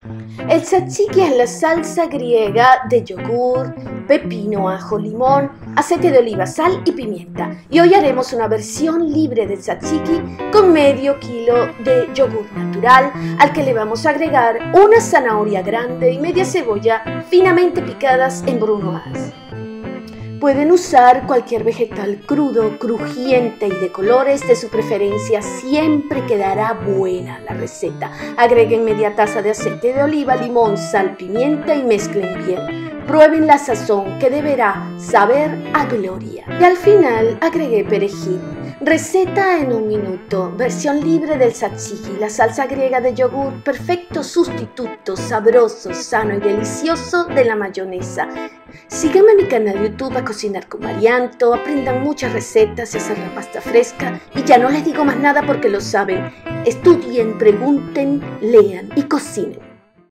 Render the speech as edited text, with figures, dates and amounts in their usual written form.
El tzatziki es la salsa griega de yogur, pepino, ajo, limón, aceite de oliva, sal y pimienta. Y hoy haremos una versión libre de tzatziki con medio kilo de yogur natural, al que le vamos a agregar una zanahoria grande y media cebolla finamente picadas en brunoise. Pueden usar cualquier vegetal crudo, crujiente y de colores de su preferencia, siempre quedará buena la receta. Agreguen media taza de aceite de oliva, limón, sal, pimienta y mezclen bien. Prueben la sazón, que deberá saber a gloria. Y al final agregué perejil. Receta en un minuto, versión libre del tzatziki, la salsa griega de yogur, perfecto sustituto, sabroso, sano y delicioso de la mayonesa. Síganme en mi canal YouTube a cocinar con Marianto, aprendan muchas recetas y hacer la pasta fresca. Y ya no les digo más nada porque lo saben. Estudien, pregunten, lean y cocinen.